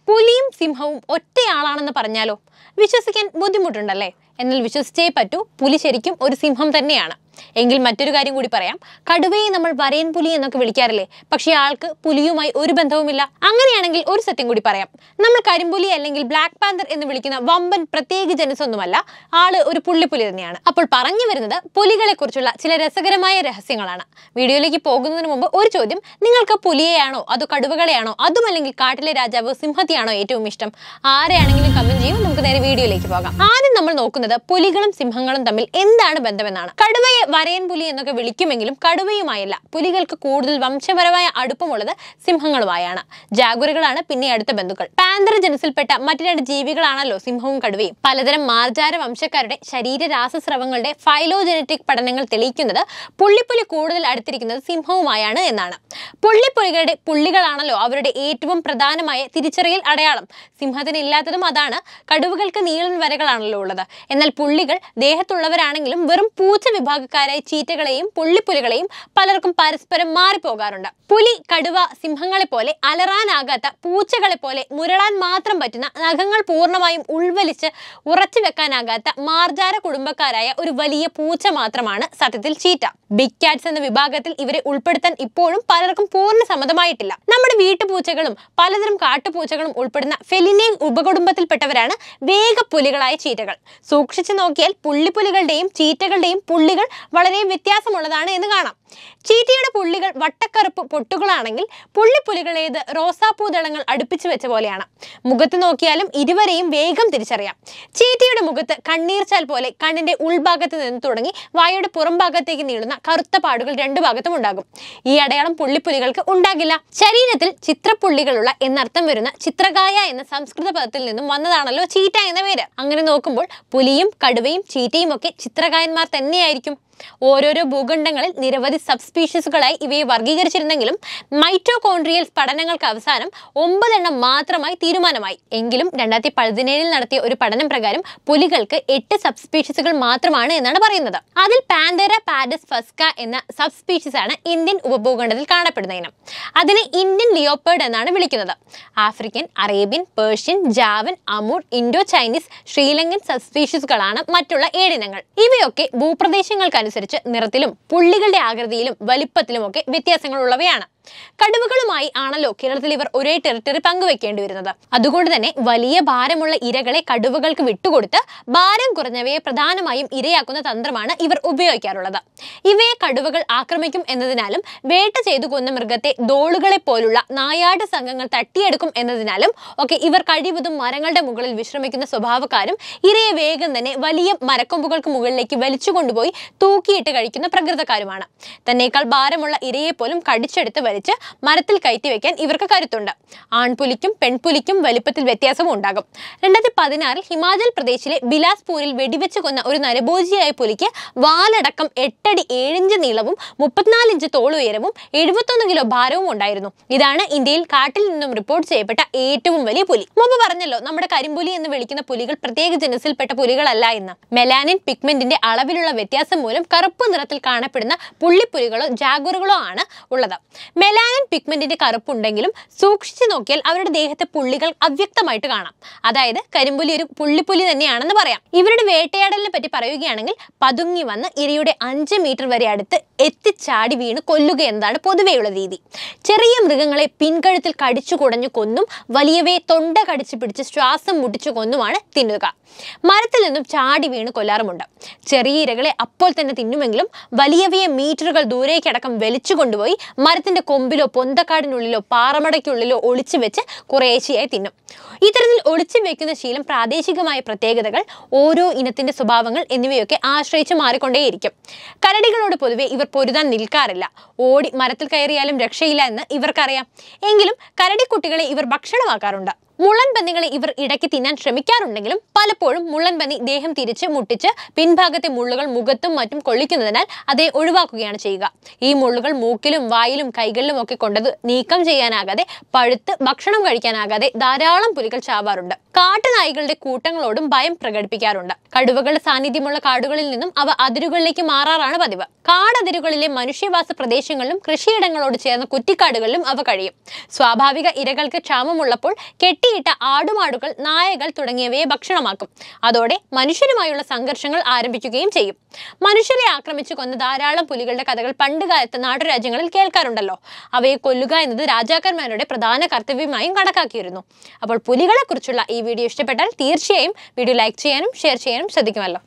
പുലിയും സിംഹവും ഒറ്റയാളാണെന്ന് പറഞ്ഞാലോ വിശ്വസിക്കാൻ ബുദ്ധിമുട്ടുണ്ടല്ലേ? എന്നാൽ വിശ്വസിച്ചേ പറ്റൂ, പുലി ശരിക്കും ഒരു സിംഹം തന്നെയാണ്. എങ്കിൽ മറ്റൊരു കാര്യം കൂടി പറയാം. കടുവയെ നമ്മൾ വരയൻ പുലി എന്നൊക്കെ വിളിക്കാറില്ലേ? പക്ഷേ ആൾക്ക് പുലിയുമായി ഒരു ബന്ധവുമില്ല. അങ്ങനെയാണെങ്കിൽ ഒരു സത്യം കൂടി പറയാം. നമ്മൾ കരിമ്പുലി അല്ലെങ്കിൽ ബ്ലാക്ക് പാന്തർ എന്ന് വിളിക്കുന്ന വമ്പൻ പ്രത്യേക ജനസൊന്നുമല്ല, ആള് ഒരു പുള്ളിപ്പുലി തന്നെയാണ്. അപ്പോൾ പറഞ്ഞു വരുന്നത് പുലികളെ കുറിച്ചുള്ള ചില രസകരമായ രഹസ്യങ്ങളാണ്. വീഡിയോയിലേക്ക് പോകുന്നതിന് മുമ്പ് ഒരു ചോദ്യം: നിങ്ങൾക്ക് പുലിയെയാണോ അതോ കടുവകളെയാണോ അതുമല്ലെങ്കിൽ കാട്ടിലെ രാജാവ് സിംഹത്തെയാണോ ഏറ്റവും ഇഷ്ടം? ആരെയാണെങ്കിലും കമന്റ് ചെയ്യും. നമുക്ക് നേരെ വീഡിയോയിലേക്ക് പോകാം. ആദ്യം നമ്മൾ നോക്കുന്നത് പുലികളും സിംഹങ്ങളും തമ്മിൽ എന്താണ് ബന്ധമെന്നാണ്. കടുവയെ വരയൻ പുലി എന്നൊക്കെ വിളിക്കുമെങ്കിലും കടുവയുമായല്ല, പുലികൾക്ക് കൂടുതൽ വംശപരമായ അടുപ്പമുള്ളത് സിംഹങ്ങളുമായാണ്. ജാഗുറുകളാണ് പിന്നെ അടുത്ത ബന്ധുക്കൾ. പാന്തർ ജനസിൽപ്പെട്ട മറ്റു രണ്ട് ജീവികളാണല്ലോ സിംഹവും കടുവയും. പലതരം മാർജാര വംശക്കാരുടെ ശരീര രാസസ്രവങ്ങളുടെ ഫൈലോജനറ്റിക് പഠനങ്ങൾ തെളിയിക്കുന്നത് പുള്ളിപ്പുലി കൂടുതൽ അടുത്തിരിക്കുന്നത് സിംഹവുമായാണ് എന്നാണ്. പുള്ളിപ്പുലികളുടെ പുള്ളികളാണല്ലോ അവരുടെ ഏറ്റവും പ്രധാനമായ തിരിച്ചറിയൽ അടയാളം. സിംഹത്തിന് ഇല്ലാത്തതും അതാണ്. കടുവകൾക്ക് നീളൻ വരകളാണല്ലോ ഉള്ളത്. എന്നാൽ പുള്ളികൾ ദേഹത്തുള്ളവരാണെങ്കിലും വെറും പൂച്ച വിഭാഗക്കാരായ ചീറ്റകളെയും പുള്ളിപ്പുലികളെയും പലർക്കും പരസ്പരം മാറിപ്പോകാറുണ്ട്. പുലി, കടുവ സിംഹങ്ങളെ പോലെ അലറാനാകാത്ത, പൂച്ചകളെ പോലെ മുരളാൻ മാത്രം പറ്റുന്ന, നഖങ്ങൾ പൂർണ്ണമായും ഉൾവലിച്ച് ഉറച്ചു വെക്കാനാകാത്ത മാർജാര കുടുംബക്കാരായ ഒരു വലിയ പൂച്ച മാത്രമാണ് സത്യത്തിൽ ചീറ്റ. ബിഗ് കാറ്റ്സ് എന്ന വിഭാഗത്തിൽ ഇവരെ ഉൾപ്പെടുത്താൻ ഇപ്പോഴും പലർക്കും പൂർണ്ണ സമ്മതമായിട്ടില്ല. നമ്മുടെ വീട്ടുപൂച്ചകളും പലതരം കാട്ടുപൂച്ചകളും ഉൾപ്പെടുന്ന ഫെലിനെ ഉപകുടുംബത്തിൽപ്പെട്ടവരാണ് വേഗപ്പുലികളായ ചീറ്റകൾ. സൂക്ഷിച്ചു നോക്കിയാൽ പുള്ളിപ്പുലികളുടെയും ചീറ്റകളുടെയും പുള്ളികൾ വളരെ വ്യത്യാസമുള്ളതാണ് എന്ന് കാണാം. ചീറ്റയുടെ പുള്ളികൾ വട്ടക്കറുപ്പ് പൊട്ടുകളാണെങ്കിൽ പുള്ളിപ്പുലികളേത് റോസാപ്പൂതളങ്ങൾ അടുപ്പിച്ചു വെച്ച പോലെയാണ്. മുഖത്ത് നോക്കിയാലും ഇരുവരെയും വേഗം തിരിച്ചറിയാം. ചീറ്റയുടെ മുഖത്ത് കണ്ണീർച്ചാൽ പോലെ കണ്ണിന്റെ ഉൾഭാഗത്ത് നിന്ന് തുടങ്ങി വായുടെ പുറം ഭാഗത്തേക്ക് നീളുന്ന കറുത്ത പാടുകൾ രണ്ടു ഭാഗത്തും ഉണ്ടാകും. ഈ അടയാളം പുള്ളിപ്പുലികൾക്ക് ഉണ്ടാകില്ല. ശരീരത്തിൽ ചിത്രപ്പുള്ളികളുള്ള എന്നർത്ഥം വരുന്ന ചിത്രകായ എന്ന സംസ്കൃത പദത്തിൽ നിന്നും വന്നതാണല്ലോ ചീറ്റ എന്ന പേര്. അങ്ങനെ നോക്കുമ്പോൾ പുലിയും കടുവയും ചീറ്റയും ഒക്കെ ചിത്രകായന്മാർ തന്നെയായിരിക്കും. ഓരോരോ ഭൂഖണ്ഡങ്ങളിൽ നിരവധി സബ്സ്പീഷീസുകളായി ഇവയെ വർഗീകരിച്ചിരുന്നെങ്കിലും മൈറ്റോകോൺട്രിയൽ പഠനങ്ങൾക്ക് അവസാനം 9 എണ്ണം മാത്രമായി തീരുമാനമായി. എങ്കിലും 2017 നടത്തിയ ഒരു പഠനം പ്രകാരം പുലികൾക്ക് 8 സബ്സ്പീഷീസുകൾ മാത്രമാണ് എന്നാണ് പറയുന്നത്. അതിൽ പാന്തേര പാഡസ് ഫസ്ക എന്ന സബ്സ്പീഷീസ് ആണ് ഇന്ത്യൻ ഉപഭൂഖണ്ഡത്തിൽ കാണപ്പെടുന്ന ഇനം. അതിനെ ഇന്ത്യൻ ലിയോപ്പേർഡ് എന്നാണ് വിളിക്കുന്നത്. African, Arabian, Persian, Javan, Amur, Indo Chinese, Sri Lankan സബ്സ്പീഷീസുകളാണ് മറ്റുള്ള 7 ഇനങ്ങൾ. ഇവയൊക്കെ ഭൂപ്രദേശങ്ങൾക്കനുസരിച്ച് നിറത്തിലും പുള്ളികളുടെ ആകൃതിയിലും വലിപ്പത്തിലും ഒക്കെ വ്യത്യാസങ്ങളുള്ളവയാണ്. കടുവകളുമായി ആണല്ലോ കേരളത്തിൽ ഇവർ ഒരേ ടെറിട്ടറി പങ്കുവെക്കേണ്ടി വരുന്നത്. അതുകൊണ്ട് തന്നെ വലിയ ഭാരമുള്ള ഇരകളെ കടുവകൾക്ക് വിട്ടുകൊടുത്ത് ഭാരം കുറഞ്ഞവയെ പ്രധാനമായും ഇരയാക്കുന്ന തന്ത്രമാണ് ഇവർ ഉപയോഗിക്കാറുള്ളത്. ഇവയെ കടുവകൾ ആക്രമിക്കും എന്നതിനാലും വേട്ട ചെയ്തു കൊന്ന മൃഗത്തെ ദോളുകളെ പോലുള്ള നായാട്ട് സംഘങ്ങൾ തട്ടിയെടുക്കും എന്നതിനാലും ഒക്കെ ഇവർ കഴിവതും മരങ്ങളുടെ മുകളിൽ വിശ്രമിക്കുന്ന സ്വഭാവക്കാരും ഇരയെ വേഗം തന്നെ വലിയ മരക്കൊമ്പുകൾക്ക് മുകളിലേക്ക് വലിച്ചു കൊണ്ടുപോയി തൂക്കിയിട്ട് കഴിക്കുന്ന പ്രകൃതക്കാരുമാണ്. തന്നേക്കാൾ ഭാരമുള്ള ഇരയെ പോലും കടിച്ചെടുത്ത് വലിച്ച് മരത്തിൽ കയറ്റി വെക്കാൻ ഇവർക്ക് കരുത്തുണ്ട്. ആൺപുലിക്കും പെൺപുലിക്കും വലിപ്പത്തിൽ വ്യത്യാസവും ഉണ്ടാകും. 2016 ഹിമാചൽ പ്രദേശിലെ ബിലാസ്പൂരിൽ വെടിവെച്ച് കൊന്ന ഒരു നരഭോജിയായ പുലിക്ക് വാലടക്കം 8 അടി 7 ഇഞ്ച് നീളവും 34 ഇഞ്ച് തോളുയരവും 71 കിലോ ഭാരവും ഉണ്ടായിരുന്നു. ഇതാണ് ഇന്ത്യയിൽ കാട്ടിൽ നിന്നും റിപ്പോർട്ട് ചെയ്യപ്പെട്ട ഏറ്റവും വലിയ പുലി. മുമ്പ് പറഞ്ഞല്ലോ, നമ്മുടെ കരിമ്പുലി എന്ന് വിളിക്കുന്ന പുലികൾ പ്രത്യേക ജനസിൽപ്പെട്ട പുലികളല്ല എന്ന്. മെലാനിൻ പിഗ്മെന്റിന്റെ അളവിലുള്ള വ്യത്യാസം മൂലം കറുപ്പ് നിറത്തിൽ കാണപ്പെടുന്ന പുള്ളിപ്പുലികളോ ജാഗുറുകളോ ആണ് ഉള്ളത്. മെലാനിൻ പിഗ്മെന്റിന്റെ കറുപ്പുണ്ടെങ്കിലും സൂക്ഷിച്ചു നോക്കിയാൽ അവരുടെ ദേഹത്തെ പുള്ളികൾ അവ്യക്തമായിട്ട് കാണാം. അതായത് കരിമ്പുലി ഒരു പുള്ളിപ്പുലി തന്നെയാണെന്ന് പറയാം. ഇവരുടെ വേട്ടയാടലിനെ പറ്റി പറയുകയാണെങ്കിൽ പതുങ്ങി വന്ന് ഇരയുടെ 5 മീറ്റർ വരെ അടുത്ത് എത്തിച്ചാടി വീണ് കൊല്ലുക എന്നതാണ് പൊതുവെയുള്ള രീതി. ചെറിയ മൃഗങ്ങളെ പിൻകഴുത്തിൽ കടിച്ചു കുടഞ്ഞു കൊന്നും വലിയവയെ തൊണ്ട കടിച്ചു പിടിച്ച് ശ്വാസം മുട്ടിച്ചു കൊന്നുമാണ് തിന്നുക. മരത്തിൽ നിന്നും ചാടി വീണ് കൊല്ലാറുമുണ്ട്. ചെറിയ ഇരകളെ അപ്പോൾ തന്നെ തിന്നുമെങ്കിലും വലിയവയെ മീറ്ററുകൾ ദൂരേക്കടക്കം വലിച്ചു കൊണ്ടുപോയി മരത്തിന്റെ കൊമ്പിലോ പൊന്തക്കാടിനുള്ളിലോ പാറമടയ്ക്കുള്ളിലോ ഒളിച്ചു വെച്ച് കുറേശ്ശെയായി തിന്നും. ഇത്തരത്തിൽ ഒളിച്ചു വെക്കുന്ന ശീലം പ്രാദേശികമായ പ്രത്യേകതകൾ, ഓരോ ഇനത്തിന്റെ സ്വഭാവങ്ങൾ എന്നിവയൊക്കെ ആശ്രയിച്ച് മാറിക്കൊണ്ടേയിരിക്കും. കരടികളോട് പൊതുവെ ഇവർ പൊരുതാൻ നിൽക്കാറില്ല. ഓടി മരത്തിൽ കയറിയാലും രക്ഷയില്ല എന്ന് ഇവർക്കറിയാം. എങ്കിലും കരടിക്കുട്ടികളെ ഇവർ ഭക്ഷണമാക്കാറുണ്ട്. മുള്ളൻ പന്നികളെ ഇവർ ഇടയ്ക്ക് തിന്നാൻ ശ്രമിക്കാറുണ്ടെങ്കിലും പലപ്പോഴും മുള്ളൻ പന്നി ദേഹം തിരിച്ച് മുട്ടിച്ച് പിൻഭാഗത്തെ മുള്ളുകൾ മുഖത്തും മറ്റും കൊള്ളിക്കുന്നതിനാൽ അതേ ഒഴിവാക്കുകയാണ് ചെയ്യുക. ഈ മുള്ളുകൾ മൂക്കിലും വായിലും കൈകളിലും ഒക്കെ കൊണ്ടത് നീക്കം ചെയ്യാനാകാതെ പഴുത്ത് ഭക്ഷണം കഴിക്കാനാകാതെ ധാരാളം പുലികൾ ചാവാറുണ്ട്. കാട്ടുനായ്ക്കളുടെ കൂട്ടങ്ങളോടും ഭയം പ്രകടിപ്പിക്കാറുണ്ട്. കടുവകളുടെ സാന്നിധ്യമുള്ള കാടുകളിൽ നിന്നും അവ അതിരുകളിലേക്ക് മാറാറാണ് പതിവ്. കാടതിരുകളിലെ മനുഷ്യവാസ പ്രദേശങ്ങളിലും കൃഷിയിടങ്ങളോട് ചേർന്ന കുറ്റിക്കാടുകളിലും അവ കഴിയും. സ്വാഭാവിക ഇരകൾക്ക് ക്ഷാമമുള്ളപ്പോൾ കെട്ടിയിട്ട ആടുമാടുകൾ, നായകൾ തുടങ്ങിയവയെ ഭക്ഷണമാക്കും. അതോടെ മനുഷ്യരുമായുള്ള സംഘർഷങ്ങൾ ആരംഭിക്കുകയും ചെയ്യും. മനുഷ്യരെ ആക്രമിച്ചു കൊന്ന ധാരാളം പുലികളുടെ കഥകൾ പണ്ടുകാലത്ത് നാട്ടുരാജ്യങ്ങളിൽ കേൾക്കാറുണ്ടല്ലോ. അവയെ കൊല്ലുക എന്നത് രാജാക്കന്മാരുടെ പ്രധാന കർത്തവ്യമായും കണക്കാക്കിയിരുന്നു. അപ്പോൾ പുലികളെ കുറിച്ചുള്ള ഈ വീഡിയോ ഇഷ്ടപ്പെട്ടാൽ തീർച്ചയായും വീഡിയോ ലൈക്ക് ചെയ്യാനും ഷെയർ ചെയ്യാനും ശ്രദ്ധിക്കുമല്ലോ.